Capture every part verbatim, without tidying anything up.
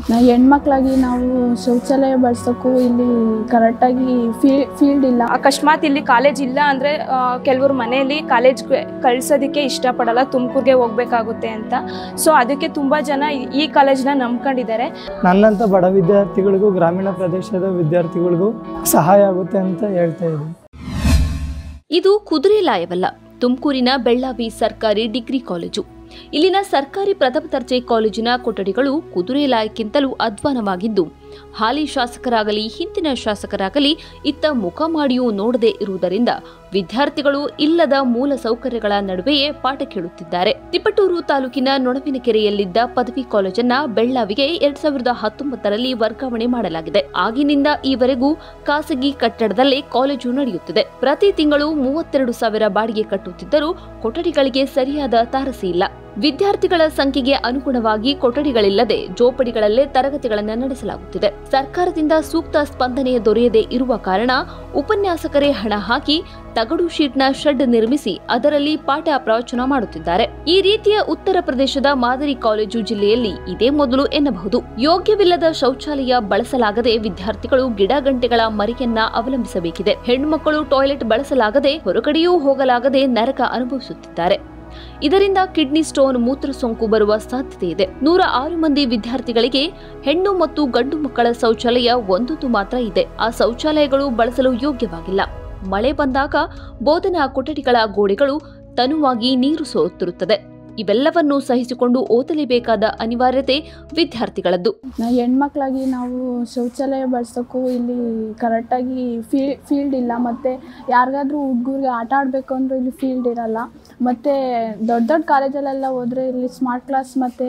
ನಾವು ಹೆಣ್ಮಕ್ಳಾಗಿ ನಾವು ಶೌಚಾಲಯ ಬಳಸೋಕ್ಕೂ ಇಲ್ಲಿ ಕರೆಕ್ಟಾಗಿ ಫೀಲ್ಡ್ ಇಲ್ಲ. ಅಕಸ್ಮಾತ್ ಇಲ್ಲಿ ಕಾಲೇಜ್ ಇಲ್ಲ ಅಂದರೆ ಕೆಲವರು ಮನೆಯಲ್ಲಿ ಕಾಲೇಜ್ಗೆ ಕಳ್ಸೋದಕ್ಕೆ ಇಷ್ಟಪಡಲ್ಲ, ತುಮಕೂರಿಗೆ ಹೋಗಬೇಕಾಗುತ್ತೆ ಅಂತ. ಸೊ ಅದಕ್ಕೆ ತುಂಬ ಜನ ಈ ಕಾಲೇಜ್ನ ನಂಬ್ಕೊಂಡಿದ್ದಾರೆ. ನನ್ನಂಥ ಬಡ ವಿದ್ಯಾರ್ಥಿಗಳಿಗೂ ಗ್ರಾಮೀಣ ಪ್ರದೇಶದ ವಿದ್ಯಾರ್ಥಿಗಳಿಗೂ ಸಹಾಯ ಆಗುತ್ತೆ ಅಂತ ಹೇಳ್ತಾ ಇದ್ದೀನಿ. ಇದು ಕುದುರೆಲಾಯವಲ್ಲ, ತುಮಕೂರಿನ ಬೆಳ್ಳಾವಿ ಸರ್ಕಾರಿ ಡಿಗ್ರಿ ಕಾಲೇಜು. ಇಲ್ಲಿನ ಸರ್ಕಾರಿ ಪ್ರಥಮ ದರ್ಜೆ ಕಾಲೇಜಿನ ಕೊಠಡಿಗಳು ಕುದುರೆಲಾಯಕ್ಕಿಂತಲೂ ಅಧ್ವಾನವಾಗಿದ್ದು, ಹಾಲಿ ಶಾಸಕರಾಗಲಿ ಹಿಂದಿನ ಶಾಸಕರಾಗಲಿ ಇತ್ತ ಮುಖ ಮಾಡಿಯೂ ನೋಡದೇ ಇರುವುದರಿಂದ ವಿದ್ಯಾರ್ಥಿಗಳು ಇಲ್ಲದ ಮೂಲ ಸೌಕರ್ಯಗಳ ನಡುವೆಯೇ ಪಾಠ ಕೇಳುತ್ತಿದ್ದಾರೆ. ತಿಪಟೂರು ತಾಲೂಕಿನ ನೊಣವಿನಕೆರೆಯಲ್ಲಿದ್ದ ಪದವಿ ಕಾಲೇಜನ್ನ ಬೆಳ್ಳಾವಿಗೆ ಎರಡ್ ಸಾವಿರದ ಹತ್ತೊಂಬತ್ತರಲ್ಲಿ ವರ್ಗಾವಣೆ ಮಾಡಲಾಗಿದೆ. ಆಗಿನಿಂದ ಈವರೆಗೂ ಖಾಸಗಿ ಕಟ್ಟಡದಲ್ಲೇ ಕಾಲೇಜು ನಡೆಯುತ್ತಿದೆ. ಪ್ರತಿ ತಿಂಗಳು ಮೂವತ್ತೆರಡು ಸಾವಿರ ಬಾಡಿಗೆ ಕಟ್ಟುತ್ತಿದ್ದರೂ ಕೊಠಡಿಗಳಿಗೆ ಸರಿಯಾದ ತಾರಸಿ ಇಲ್ಲ. ವಿದ್ಯಾರ್ಥಿಗಳ ಸಂಖ್ಯೆಗೆ ಅನುಗುಣವಾಗಿ ಕೊಠಡಿಗಳಿಲ್ಲದೆ ಜೋಪಡಿಗಳಲ್ಲೇ ತರಗತಿಗಳನ್ನು ನಡೆಸಲಾಗುತ್ತಿದೆ. ಸರ್ಕಾರದಿಂದ ಸೂಕ್ತ ಸ್ಪಂದನೆ ದೊರೆಯದೇ ಇರುವ ಕಾರಣ ಉಪನ್ಯಾಸಕರೇ ಹಣ ಹಾಕಿ ತಗಡು ಶೀಟ್ನ ಶೆಡ್ ನಿರ್ಮಿಸಿ ಅದರಲ್ಲಿ ಪಾಠ ಪ್ರವಚನ ಮಾಡುತ್ತಿದ್ದಾರೆ. ಈ ರೀತಿಯ ಉತ್ತರ ಪ್ರದೇಶದ ಮಾದರಿ ಕಾಲೇಜು ಜಿಲ್ಲೆಯಲ್ಲಿ ಇದೇ ಮೊದಲು ಎನ್ನಬಹುದು. ಯೋಗ್ಯವಿಲ್ಲದ ಶೌಚಾಲಯ ಬಳಸಲಾಗದೆ ವಿದ್ಯಾರ್ಥಿಗಳು ಗಿಡಗಂಟೆಗಳ ಮರಿಯನ್ನ ಅವಲಂಬಿಸಬೇಕಿದೆ. ಹೆಣ್ಣುಮಕ್ಕಳು ಟಾಯ್ಲೆಟ್ ಬಳಸಲಾಗದೆ ಹೊರಗಡೆಯೂ ಹೋಗಲಾಗದೆ ನರಕ ಅನುಭವಿಸುತ್ತಿದ್ದಾರೆ. ಇದರಿಂದ ಕಿಡ್ನಿ ಸ್ಟೋನ್, ಮೂತ್ರ ಸೋಂಕು ಬರುವ ಸಾಧ್ಯತೆ ಇದೆ. ನೂರ ಆರು ಮಂದಿ ವಿದ್ಯಾರ್ಥಿಗಳಿಗೆ ಹೆಣ್ಣು ಮತ್ತು ಗಂಡು ಮಕ್ಕಳ ಶೌಚಾಲಯ ಒಂದೊಂದು ಮಾತ್ರ ಇದೆ. ಆ ಶೌಚಾಲಯಗಳು ಬಳಸಲು ಯೋಗ್ಯವಾಗಿಲ್ಲ. ಮಳೆ ಬಂದಾಗ ಬೋಧನಾ ಕೊಠಡಿಗಳ ಗೋಡೆಗಳು ತನುವಾಗಿ ನೀರು ಸೋರುತ್ತಿರುತ್ತದೆ. ಇವೆಲ್ಲವನ್ನೂ ಸಹಿಸಿಕೊಂಡು ಓದಲೇಬೇಕಾದ ಅನಿವಾರ್ಯತೆ ವಿದ್ಯಾರ್ಥಿಗಳದ್ದು. ನಾವು ಹೆಣ್ಮಕ್ಳಾಗಿ ನಾವು ಶೌಚಾಲಯ ಬಳಸೋಕ್ಕೂ ಇಲ್ಲಿ ಕರೆಕ್ಟಾಗಿ ಫೀಲ್ಡ್ ಇಲ್ಲ. ಮತ್ತು ಯಾರಿಗಾದ್ರೂ ಹುಡುಗರಿಗೆ ಆಟ ಆಡಬೇಕು ಅಂದರೂ ಇಲ್ಲಿ ಫೀಲ್ಡ್ ಇರಲ್ಲ. ಮತ್ತು ದೊಡ್ಡ ದೊಡ್ಡ ಕಾಲೇಜಲ್ಲೆಲ್ಲ ಹೋದರೆ ಇಲ್ಲಿ ಸ್ಮಾರ್ಟ್ ಕ್ಲಾಸ್ ಮತ್ತು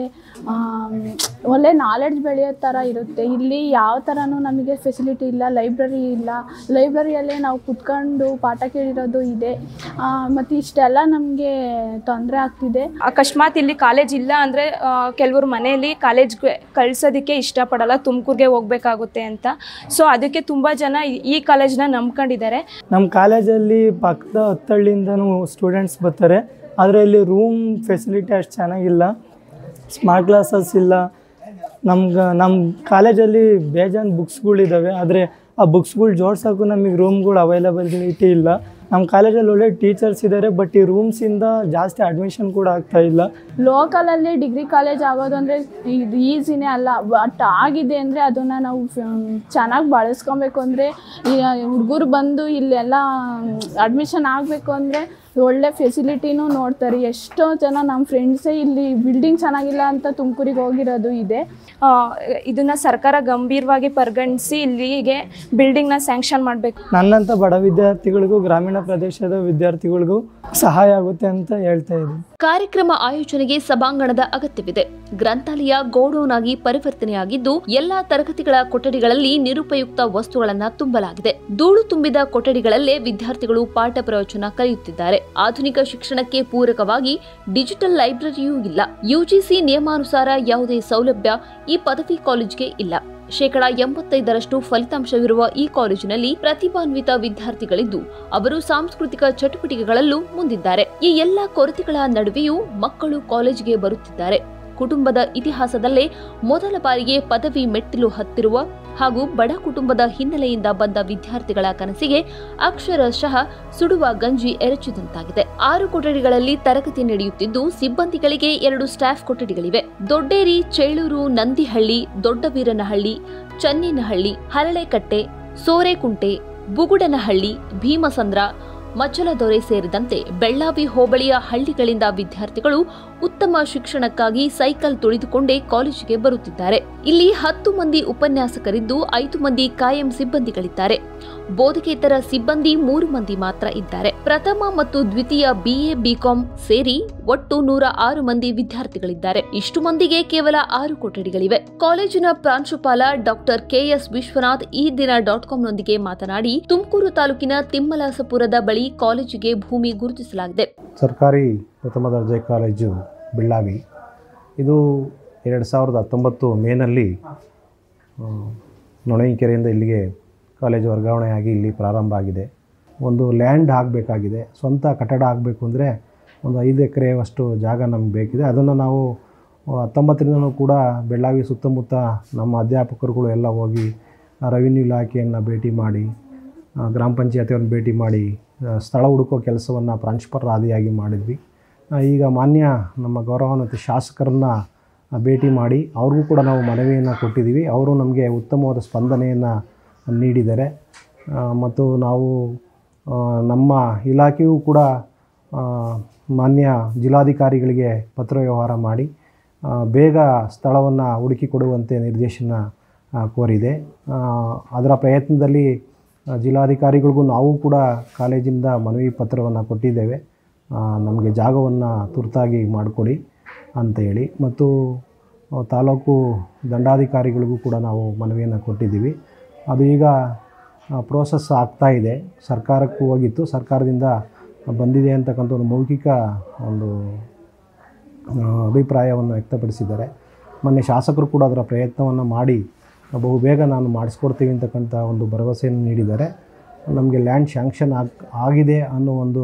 ಒಳ್ಳೆ ನಾಲೆಡ್ಜ್ ಬೆಳೆಯೋ ಥರ ಇರುತ್ತೆ. ಇಲ್ಲಿ ಯಾವ ಥರನೂ ನಮಗೆ ಫೆಸಿಲಿಟಿ ಇಲ್ಲ. ಲೈಬ್ರರಿ ಇಲ್ಲ. ಲೈಬ್ರರಿಯಲ್ಲೇ ನಾವು ಕುತ್ಕೊಂಡು ಪಾಠ ಕೇಳಿರೋದು ಇದೆ. ಮತ್ತು ಇಷ್ಟೆಲ್ಲ ನಮಗೆ ತೊಂದರೆ ಆಗ್ತಿದೆ. ಅಕಸ್ಮಾತ್ ಇಲ್ಲಿ ಕಾಲೇಜ್ ಇಲ್ಲ ಅಂದರೆ ಕೆಲವರು ಮನೆಯಲ್ಲಿ ಕಾಲೇಜ್ಗೆ ಕಳ್ಸೋದಕ್ಕೆ ಇಷ್ಟಪಡಲ್ಲ, ತುಮಕೂರಿಗೆ ಹೋಗಬೇಕಾಗುತ್ತೆ ಅಂತ. ಸೊ ಅದಕ್ಕೆ ತುಂಬ ಜನ ಈ ಕಾಲೇಜ್ನ ನಂಬ್ಕೊಂಡಿದ್ದಾರೆ. ನಮ್ಮ ಕಾಲೇಜಲ್ಲಿ ಪಕ್ಕದ ಹತ್ತಳ್ಳಿಯಿಂದನೂ ಸ್ಟೂಡೆಂಟ್ಸ್ ಬರ್ತಾರೆ. ಆದರೆ ಇಲ್ಲಿ ರೂಮ್ ಫೆಸಿಲಿಟಿ ಅಷ್ಟು ಚೆನ್ನಾಗಿಲ್ಲ, ಸ್ಮಾರ್ಟ್ ಕ್ಲಾಸಸ್ ಇಲ್ಲ. ನಮ್ಗೆ ನಮ್ಮ ಕಾಲೇಜಲ್ಲಿ ಬೇಜಾನ್ ಬುಕ್ಸ್ಗಳಿದ್ದಾವೆ, ಆದರೆ ಆ ಬುಕ್ಸ್ಗಳು ಜೋಡ್ಸೋಕ್ಕೂ ನಮಗೆ ರೂಮ್ಗಳು ಅವೈಲಬಿಲಿಟಿ ಇಲ್ಲ. ನಮ್ಮ ಕಾಲೇಜಲ್ಲಿ ಒಳ್ಳೆ ಟೀಚರ್ಸ್ ಇದ್ದಾರೆ, ಬಟ್ ಈ ರೂಮ್ಸಿಂದ ಜಾಸ್ತಿ ಅಡ್ಮಿಷನ್ ಕೂಡ ಆಗ್ತಾ ಇಲ್ಲ. ಲೋಕಲಲ್ಲಿ ಡಿಗ್ರಿ ಕಾಲೇಜ್ ಆಗೋದು ಅಂದರೆ ಇದು ಈಸಿನೇ ಅಲ್ಲ. ಬಟ್ ಆಗಿದೆ ಅಂದರೆ ಅದನ್ನು ನಾವು ಚೆನ್ನಾಗಿ ಬಳಸ್ಕೊಬೇಕು. ಅಂದರೆ ಹುಡುಗರು ಬಂದು ಇಲ್ಲೆಲ್ಲ ಅಡ್ಮಿಷನ್ ಆಗಬೇಕು ಅಂದರೆ ಒಳ್ಳೆ ಫೆಸಿಲಿಟಿನೂ ನೋಡ್ತಾರೆ. ಎಷ್ಟೋ ಜನ ನಮ್ಮ ಫ್ರೆಂಡ್ಸೇ ಇಲ್ಲಿ ಬಿಲ್ಡಿಂಗ್ ಚೆನ್ನಾಗಿಲ್ಲ ಅಂತ ತುಮಕೂರಿಗೆ ಹೋಗಿರೋದು ಇದೆ. ಇದನ್ನು ಸರ್ಕಾರ ಗಂಭೀರವಾಗಿ ಪರಿಗಣಿಸಿ ಇಲ್ಲಿಗೆ ಬಿಲ್ಡಿಂಗ್ನ ಸ್ಯಾಂಕ್ಷನ್ ಮಾಡಬೇಕು. ನನ್ನಂಥ ಬಡ ವಿದ್ಯಾರ್ಥಿಗಳಿಗೂ ಗ್ರಾಮೀಣ ಪ್ರದೇಶದ ವಿದ್ಯಾರ್ಥಿಗಳಿಗೂ ಸಹಾಯ ಆಗುತ್ತೆ ಅಂತ ಹೇಳ್ತಾ ಇದ್ದೀನಿ. ಕಾರ್ಯಕ್ರಮ ಆಯೋಜನೆಗೆ ಸಭಾಂಗಣದ ಅಗತ್ಯವಿದೆ. ಗ್ರಂಥಾಲಯ ಗೋಡೌನ್ ಆಗಿ ಪರಿವರ್ತನೆಯಾಗಿದ್ದು ಎಲ್ಲಾ ತರಗತಿಗಳ ಕೊಠಡಿಗಳಲ್ಲಿ ನಿರುಪಯುಕ್ತ ವಸ್ತುಗಳನ್ನು ತುಂಬಲಾಗಿದೆ. ಧೂಳು ತುಂಬಿದ ಕೊಠಡಿಗಳಲ್ಲೇ ವಿದ್ಯಾರ್ಥಿಗಳು ಪಾಠ ಪ್ರವಚನ ಕಲಿಯುತ್ತಿದ್ದಾರೆ. ಆಧುನಿಕ ಶಿಕ್ಷಣಕ್ಕೆ ಪೂರಕವಾಗಿ ಡಿಜಿಟಲ್ ಲೈಬ್ರರಿಯೂ ಇಲ್ಲ. ಯುಜಿಸಿ ನಿಯಮಾನುಸಾರ ಯಾವುದೇ ಸೌಲಭ್ಯ ಈ ಪದವಿ ಕಾಲೇಜಿಗೆ ಇಲ್ಲ. ಶೇಕಡಾ ಎಂಬತ್ತೈದರಷ್ಟು ಫಲಿತಾಂಶವಿರುವ ಈ ಕಾಲೇಜಿನಲ್ಲಿ ಪ್ರತಿಭಾನ್ವಿತ ವಿದ್ಯಾರ್ಥಿಗಳಿದ್ದು ಅವರು ಸಾಂಸ್ಕೃತಿಕ ಚಟುವಟಿಕೆಗಳಲ್ಲೂ ಮುಂದಿದ್ದಾರೆ. ಈ ಎಲ್ಲಾ ಕೊರತೆಗಳ ನಡುವೆಯೂ ಮಕ್ಕಳು ಕಾಲೇಜಿಗೆ ಬರುತ್ತಿದ್ದಾರೆ. ಕುಟುಂಬದ ಇತಿಹಾಸದಲ್ಲೇ ಮೊದಲ ಬಾರಿಗೆ ಪದವಿ ಮೆಟ್ಟಿಲು ಹತ್ತಿರುವ ಹಾಗೂ ಬಡ ಕುಟುಂಬದ ಹಿನ್ನೆಲೆಯಿಂದ ಬಂದ ವಿದ್ಯಾರ್ಥಿಗಳ ಕನಸಿಗೆ ಅಕ್ಷರಶಃ ಸುಡುವ ಗಂಜಿ ಎರಚಿದಂತಾಗಿದೆ. ಆರು ಕೊಠಡಿಗಳಲ್ಲಿ ತರಗತಿ ನಡೆಯುತ್ತಿದ್ದು ಸಿಬ್ಬಂದಿಗಳಿಗೆ ಎರಡು ಸ್ಟಾಫ್ ಕೊಠಡಿಗಳಿವೆ. ದೊಡ್ಡೇರಿ, ಚೇಳೂರು, ನಂದಿಹಳ್ಳಿ, ದೊಡ್ಡವೀರನಹಳ್ಳಿ, ಚನ್ನಿನಹಳ್ಳಿ, ಹರಳೆಕಟ್ಟೆ, ಸೋರೆಕುಂಟೆ, ಬುಗುಡನಹಳ್ಳಿ, ಭೀಮಸಂದ್ರ, ಮಚ್ಚಲದೊರೆ ಸೇರಿದಂತೆ ಬೆಳ್ಳಾವಿ ಹೋಬಳಿಯ ಹಳ್ಳಿಗಳಿಂದ ವಿದ್ಯಾರ್ಥಿಗಳು ಉತ್ತಮ ಶಿಕ್ಷಣಕ್ಕಾಗಿ ಸೈಕಲ್ ತುಳಿದುಕೊಂಡೇ ಕಾಲೇಜಿಗೆ ಬರುತ್ತಿದ್ದಾರೆ. ಇಲ್ಲಿ ಹತ್ತು ಮಂದಿ ಉಪನ್ಯಾಸಕರಿದ್ದು ಐದು ಮಂದಿ ಕಾಯಂ ಸಿಬ್ಬಂದಿಗಳಿದ್ದಾರೆ. ಬೋಧಕೇತರ ಸಿಬ್ಬಂದಿ ಮೂರು ಮಂದಿ ಮಾತ್ರ ಇದ್ದಾರೆ. ಪ್ರಥಮ ಮತ್ತು ದ್ವಿತೀಯ ಬಿಎ, ಬಿಕಾಂ ಸೇರಿ ಒಟ್ಟು ನೂರ ಆರು ಮಂದಿ ವಿದ್ಯಾರ್ಥಿಗಳಿದ್ದಾರೆ. ಇಷ್ಟು ಮಂದಿಗೆ ಕೇವಲ ಆರು ಕೊಠಡಿಗಳಿವೆ. ಕಾಲೇಜಿನ ಪ್ರಾಂಶುಪಾಲ ಡಾಕ್ಟರ್ ಕೆಎಸ್ ವಿಶ್ವನಾಥ್ ಈ ದಿನ ಡಾಟ್ ಕಾಂನೊಂದಿಗೆ ಮಾತನಾಡಿ, ತುಮಕೂರು ತಾಲೂಕಿನ ತಿಮ್ಮಲಾಸಪುರದ ಬಳಿ ಕಾಲೇಜಿಗೆ ಭೂಮಿ ಗುರುತಿಸಲಾಗಿದೆ. ಸರ್ಕಾರಿ ಪ್ರಥಮ ದರ್ಜೆ ಕಾಲೇಜು ಬೆಳ್ಳಾವಿ ಇದು ಎರಡು ಸಾವಿರದ ಹತ್ತೊಂಬತ್ತು ಮೇನಲ್ಲಿ ನೊಣವಿನಕೆರೆಯಿಂದ ಇಲ್ಲಿಗೆ ಕಾಲೇಜು ವರ್ಗಾವಣೆಯಾಗಿ ಇಲ್ಲಿ ಪ್ರಾರಂಭ ಆಗಿದೆ. ಒಂದು ಲ್ಯಾಂಡ್ ಆಗಬೇಕಾಗಿದೆ, ಸ್ವಂತ ಕಟ್ಟಡ ಆಗಬೇಕು ಅಂದರೆ ಒಂದು ಐದು ಎಕರೆಯಷ್ಟು ಜಾಗ ನಮಗೆ ಬೇಕಿದೆ. ಅದನ್ನು ನಾವು ಹತ್ತೊಂಬತ್ತರಿಂದನೂ ಕೂಡ ಬೆಳ್ಳಾವಿ ಸುತ್ತಮುತ್ತ ನಮ್ಮ ಅಧ್ಯಾಪಕರುಗಳು ಎಲ್ಲ ಹೋಗಿ ರೆವಿನ್ಯೂ ಇಲಾಖೆಯನ್ನು ಭೇಟಿ ಮಾಡಿ, ಗ್ರಾಮ ಪಂಚಾಯತಿಯವ್ರನ್ನ ಭೇಟಿ ಮಾಡಿ ಸ್ಥಳ ಹುಡುಕೋ ಕೆಲಸವನ್ನು ಪ್ರಾಂಶುಪಾಲರ ಆದಿಯಾಗಿ ಮಾಡಿದ್ವಿ. ಈಗ ಮಾನ್ಯ ನಮ್ಮ ಗೌರವಾನ್ವಿತ ಶಾಸಕರನ್ನ ಭೇಟಿ ಮಾಡಿ ಅವ್ರಿಗೂ ಕೂಡ ನಾವು ಮನವಿಯನ್ನು ಕೊಟ್ಟಿದ್ದೀವಿ. ಅವರು ನಮಗೆ ಉತ್ತಮವಾದ ಸ್ಪಂದನೆಯನ್ನು ನೀಡಿದ್ದಾರೆ. ಮತ್ತು ನಾವು ನಮ್ಮ ಇಲಾಖೆಯೂ ಕೂಡ ಮಾನ್ಯ ಜಿಲ್ಲಾಧಿಕಾರಿಗಳಿಗೆ ಪತ್ರ ವ್ಯವಹಾರ ಮಾಡಿ ಬೇಗ ಸ್ಥಳವನ್ನು ಹುಡುಕಿ ಕೊಡುವಂತೆ ನಿರ್ದೇಶನ ಕೋರಿದೆ. ಅದರ ಪ್ರಯತ್ನದಲ್ಲಿ ಜಿಲ್ಲಾಧಿಕಾರಿಗಳಿಗೂ ನಾವು ಕೂಡ ಕಾಲೇಜಿಂದ ಮನವಿ ಪತ್ರವನ್ನು ಕೊಟ್ಟಿದ್ದೇವೆ, ನಮಗೆ ಜಾಗವನ್ನು ತುರ್ತಾಗಿ ಮಾಡಿಕೊಡಿ ಅಂತ ಹೇಳಿ. ಮತ್ತು ತಾಲೂಕು ದಂಡಾಧಿಕಾರಿಗಳಿಗೂ ಕೂಡ ನಾವು ಮನವಿಯನ್ನು ಕೊಟ್ಟಿದ್ದೀವಿ. ಅದು ಈಗ ಪ್ರೋಸೆಸ್ ಆಗ್ತಾಯಿದೆ, ಸರ್ಕಾರಕ್ಕೂ ಹೋಗಿತ್ತು, ಸರ್ಕಾರದಿಂದ ಬಂದಿದೆ ಅಂತಕ್ಕಂಥ ಒಂದು ಮೌಖಿಕ ಒಂದು ಅಭಿಪ್ರಾಯವನ್ನು ವ್ಯಕ್ತಪಡಿಸಿದ್ದಾರೆ. ಮೊನ್ನೆ ಶಾಸಕರು ಕೂಡ ಅದರ ಪ್ರಯತ್ನವನ್ನು ಮಾಡಿ ಬಹುಬೇಗ ನಾನು ಮಾಡಿಸ್ಕೊಡ್ತೀವಿ ಅಂತಕ್ಕಂಥ ಒಂದು ಭರವಸೆಯನ್ನು ನೀಡಿದ್ದಾರೆ. ನಮಗೆ ಲ್ಯಾಂಡ್ ಶಾಂಕ್ಷನ್ ಆಗಿ ಆಗಿದೆ ಅನ್ನೋ ಒಂದು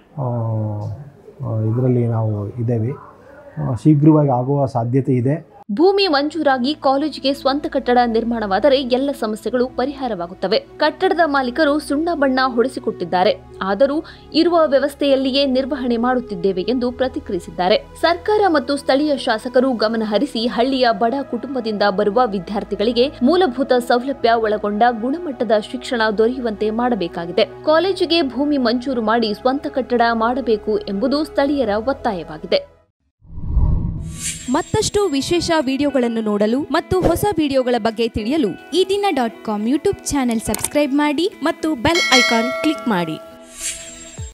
ಇದರಲ್ಲಿ ನಾವು ಇದ್ದೇವೆ, ಶೀಘ್ರವಾಗಿ ಆಗುವ ಸಾಧ್ಯತೆ ಇದೆ. ಭೂಮಿ ಮಂಜೂರಾಗಿ ಕಾಲೇಜಿಗೆ ಸ್ವಂತ ಕಟ್ಟಡ ನಿರ್ಮಾಣವಾದರೆ ಎಲ್ಲ ಸಮಸ್ಯೆಗಳು ಪರಿಹಾರವಾಗುತ್ತವೆ. ಕಟ್ಟಡದ ಮಾಲೀಕರು ಸುಣ್ಣ ಬಣ್ಣ ಹೊಡೆಸಿಕೊಟ್ಟಿದ್ದಾರೆ, ಆದರೂ ಇರುವ ವ್ಯವಸ್ಥೆಯಲ್ಲಿಯೇ ನಿರ್ವಹಣೆ ಮಾಡುತ್ತಿದ್ದೇವೆ ಎಂದು ಪ್ರತಿಕ್ರಿಯಿಸಿದ್ದಾರೆ. ಸರ್ಕಾರ ಮತ್ತು ಸ್ಥಳೀಯ ಶಾಸಕರು ಗಮನ ಹರಿಸಿ ಹಳ್ಳಿಯ ಬಡ ಕುಟುಂಬದಿಂದ ಬರುವ ವಿದ್ಯಾರ್ಥಿಗಳಿಗೆ ಮೂಲಭೂತ ಸೌಲಭ್ಯ ಒಳಗೊಂಡ ಗುಣಮಟ್ಟದ ಶಿಕ್ಷಣ ದೊರೆಯುವಂತೆ ಮಾಡಬೇಕಾಗಿದೆ. ಕಾಲೇಜಿಗೆ ಭೂಮಿ ಮಂಜೂರು ಮಾಡಿ ಸ್ವಂತ ಕಟ್ಟಡ ಮಾಡಬೇಕು ಎಂಬುದು ಸ್ಥಳೀಯರ ಒತ್ತಾಯವಾಗಿದೆ. ಮತ್ತಷ್ಟು ವಿಶೇಷ ವಿಡಿಯೋಗಳನ್ನು ನೋಡಲು ಮತ್ತು ಹೊಸ ವಿಡಿಯೋಗಳ ಬಗ್ಗೆ ತಿಳಿಯಲು Ee Dina dot com YouTube channel subscribe ಮಾಡಿ ಮತ್ತು ಬೆಲ್ ಐಕಾನ್ ಕ್ಲಿಕ್ ಮಾಡಿ.